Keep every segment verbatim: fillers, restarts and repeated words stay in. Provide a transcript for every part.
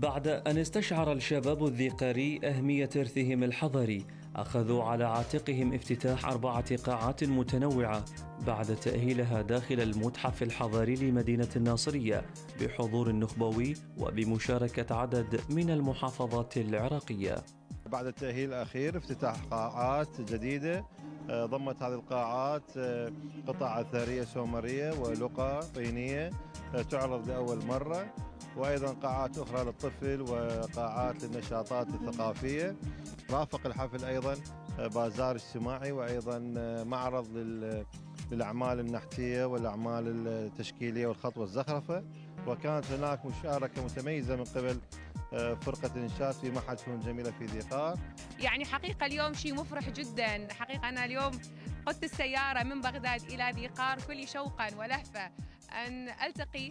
بعد أن استشعر الشباب الذيقاري أهمية إرثهم الحضاري، أخذوا على عاتقهم افتتاح أربعة قاعات متنوعة بعد تأهيلها داخل المتحف الحضاري لمدينة الناصرية بحضور نخبوي وبمشاركة عدد من المحافظات العراقية. بعد التأهيل الأخير افتتاح قاعات جديدة ضمت هذه القاعات قطع أثرية سومرية ولقى طينية تعرض لأول مرة، وأيضا قاعات أخرى للطفل وقاعات للنشاطات الثقافية. رافق الحفل أيضا بازار اجتماعي وأيضا معرض للأعمال النحتية والأعمال التشكيلية والخط والزخرفة، وكانت هناك مشاركة متميزة من قبل فرقة الإنشاد في معهد فنون جميلة في ذيقار. يعني حقيقة اليوم شيء مفرح جدا، حقيقة أنا اليوم قدت السيارة من بغداد إلى ذيقار كلي شوقا ولهفة أن ألتقي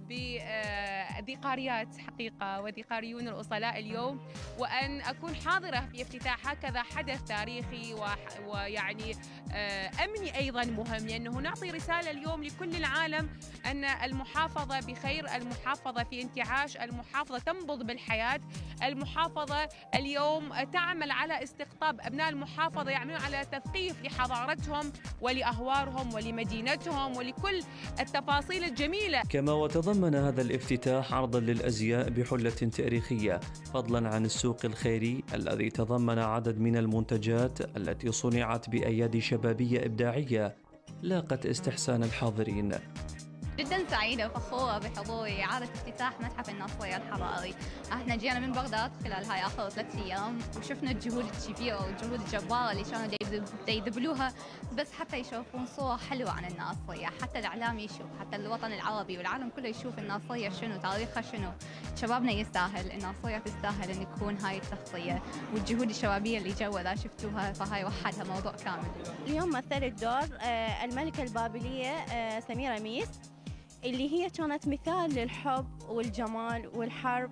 بذيقاريات حقيقة وذيقاريون الأصلاء اليوم، وأن أكون حاضرة في افتتاح هكذا حدث تاريخي ويعني أمني أيضا مهم، لأنه نعطي رسالة اليوم لكل العالم أن المحافظة بخير، المحافظة في انتعاش، المحافظة تنبض بالحياة، المحافظة اليوم تعمل على استقطاب أبناء المحافظة، يعملون على تثقيف لحضارتهم ولأهوارهم ولمدينتهم ولكل التفاصيل الجميلة. كما وتضمن هذا الافتتاح عرضا للأزياء بحلة تاريخية، فضلا عن السوق الخيري الذي تضمن عدد من المنتجات التي صنعت بأيادي شبابية إبداعية لاقت استحسان الحاضرين. جدا سعيدة وفخورة بحضور إعادة افتتاح متحف الناصرية الحضاري. احنا جينا من بغداد خلال هاي آخر ثلاث أيام وشفنا الجهود الكبيرة والجهود الجبارة اللي كانوا يذبلوها بس حتى يشوفون صورة حلوة عن الناصرية، حتى الإعلام يشوف، حتى الوطن العربي والعالم كله يشوف الناصرية شنو، تاريخها شنو. شبابنا يستاهل، الناصرية تستاهل أن يكون هاي التغطية، والجهود الشبابية اللي جوا إذا شفتوها فهاي وحدها موضوع كامل. اليوم مثلت دور الملكة البابلية سميرة ميس، اللي هي كانت مثال للحب والجمال والحرب.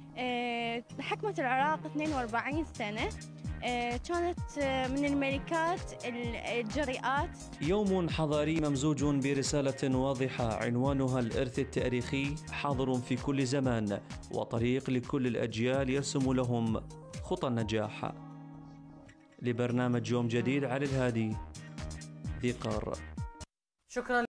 حكمت العراق اثنين وأربعين سنة، كانت من الملكات الجريئات. يوم حضاري ممزوج برسالة واضحة عنوانها الإرث التاريخي حاضر في كل زمان، وطريق لكل الأجيال يرسم لهم خطى النجاح. لبرنامج يوم جديد علي الهادي، ذيقار. شكرا.